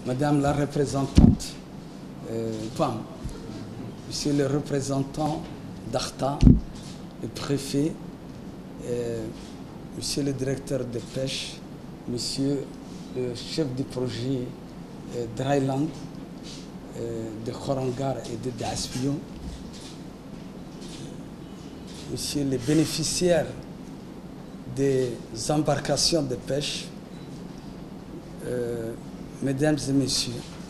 Madame la représentante, Monsieur le représentant d'Arta, le préfet, Monsieur le directeur de pêche, Monsieur le chef du projet Dryland de Khorangar et de Daspion, Monsieur les bénéficiaires des embarcations de pêche, Mesdames et Messieurs,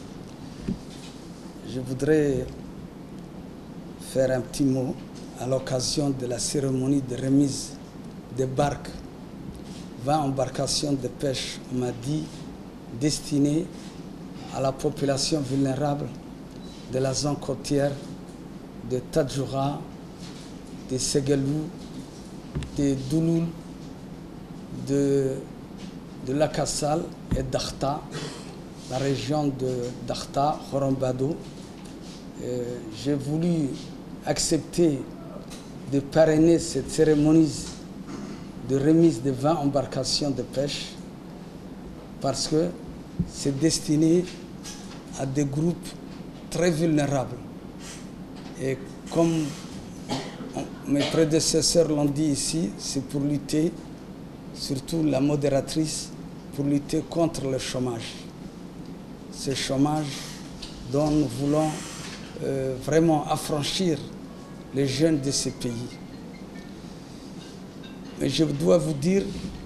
je voudrais faire un petit mot à l'occasion de la cérémonie de remise des barques, 20 embarcations de pêche, on m'a dit, destinées à la population vulnérable de la zone côtière de Tadjoura, de Segelou, de Douloul, de Lakassal et d'Arta, la région d'Arta, Khorombado. J'ai voulu accepter de parrainer cette cérémonie de remise de 20 embarcations de pêche parce que c'est destiné à des groupes très vulnérables. Et comme mes prédécesseurs l'ont dit ici, c'est pour lutter, surtout la modératrice, pour lutter contre le chômage. Ce chômage dont nous voulons vraiment affranchir les jeunes de ces pays. Mais je dois vous dire,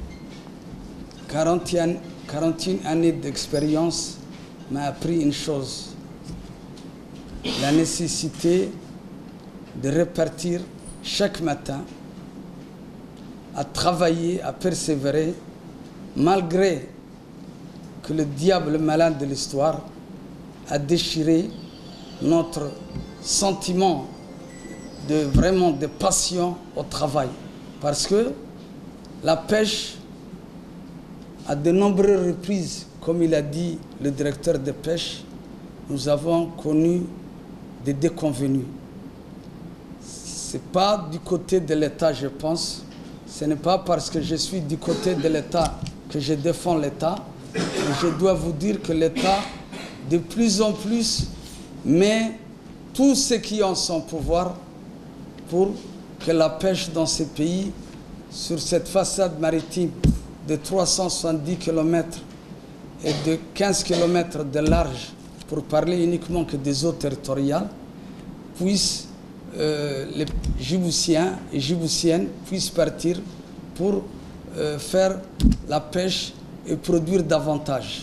41 années d'expérience m'a appris une chose, la nécessité de repartir chaque matin à travailler, à persévérer, malgré que le diable malin de l'histoire a déchiré notre sentiment de passion au travail. Parce que la pêche, à de nombreuses reprises, comme il a dit le directeur de pêche, nous avons connu des déconvenus. Ce n'est pas du côté de l'État, je pense. Ce n'est pas parce que je suis du côté de l'État que je défends l'État. Je dois vous dire que l'État, de plus en plus, met tout ce qui est en son pouvoir pour que la pêche dans ces pays, sur cette façade maritime de 370 km et de 15 km de large, pour parler uniquement que des eaux territoriales, puissent, les Djiboutiens et Djiboutiennes puissent partir pour faire la pêche et produire davantage.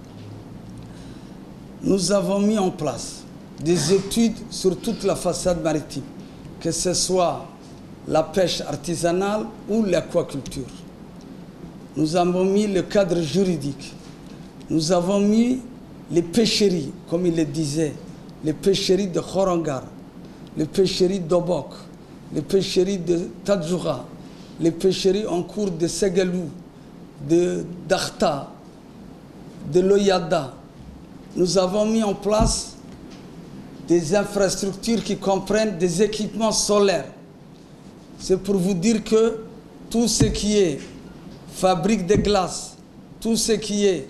Nous avons mis en place des études sur toute la façade maritime, que ce soit la pêche artisanale ou l'aquaculture. Nous avons mis le cadre juridique. Nous avons mis les pêcheries, comme il le disait, les pêcheries de Khorangar, les pêcheries d'Obok, les pêcheries de Tadjoura, les pêcheries en cours de Segelou, de Darta, de Loyada. Nous avons mis en place des infrastructures qui comprennent des équipements solaires. C'est pour vous dire que tout ce qui est fabrique de glace, tout ce qui est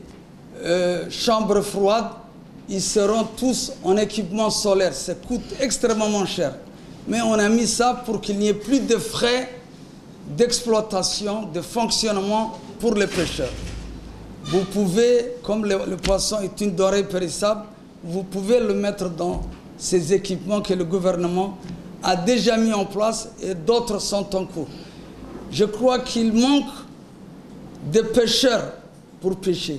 chambre froide, ils seront tous en équipement solaire. Ça coûte extrêmement cher. Mais on a mis ça pour qu'il n'y ait plus de frais d'exploitation, de fonctionnement pour les pêcheurs. Vous pouvez, comme le poisson est une denrée périssable, vous pouvez le mettre dans ces équipements que le gouvernement a déjà mis en place et d'autres sont en cours. Je crois qu'il manque de pêcheurs pour pêcher.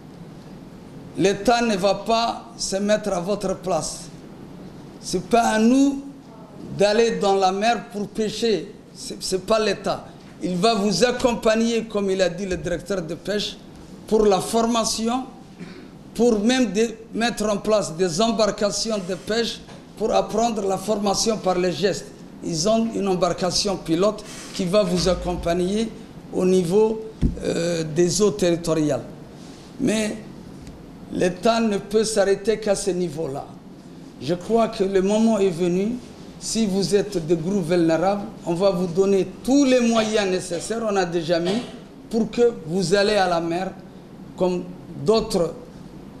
L'État ne va pas se mettre à votre place. Ce n'est pas à nous d'aller dans la mer pour pêcher. Ce n'est pas l'État. Il va vous accompagner, comme il a dit le directeur de pêche, pour la formation, pour même mettre en place des embarcations de pêche pour apprendre la formation par les gestes. Ils ont une embarcation pilote qui va vous accompagner au niveau des eaux territoriales. Mais l'État ne peut s'arrêter qu'à ce niveau-là. Je crois que le moment est venu. Si vous êtes des groupes vulnérables, on va vous donner tous les moyens nécessaires, on a déjà mis, pour que vous allez à la mer comme d'autres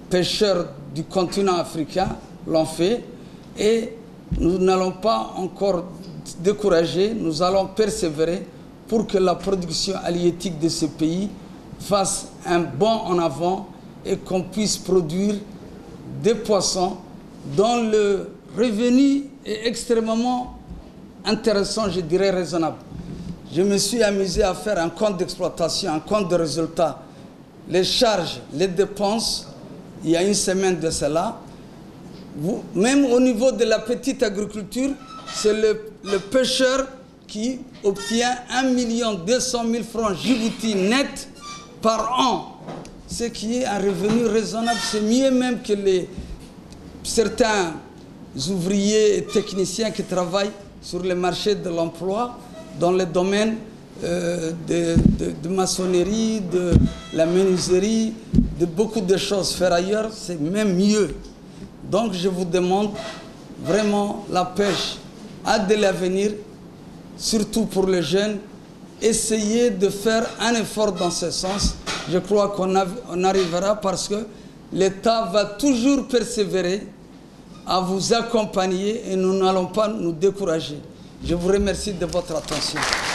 pêcheurs du continent africain l'ont fait et nous n'allons pas encore décourager, nous allons persévérer pour que la production halieutique de ce pays fasse un bond en avant et qu'on puisse produire des poissons dont le revenu est extrêmement intéressant, je dirais raisonnable. Je me suis amusé à faire un compte d'exploitation, un compte de résultats, les charges, les dépenses, il y a une semaine de cela. Même au niveau de la petite agriculture, c'est le pêcheur qui obtient 1 200 000 francs Djibouti net par an, ce qui est un revenu raisonnable. C'est mieux même que certains ouvriers et techniciens qui travaillent sur le marché de l'emploi dans le domaine de maçonnerie, de la menuiserie, de beaucoup de choses ferrailleurs, c'est même mieux. Donc je vous demande vraiment, la pêche a de l'avenir, surtout pour les jeunes. Essayez de faire un effort dans ce sens. Je crois qu'on arrivera parce que l'État va toujours persévérer à vous accompagner et nous n'allons pas nous décourager. Je vous remercie de votre attention.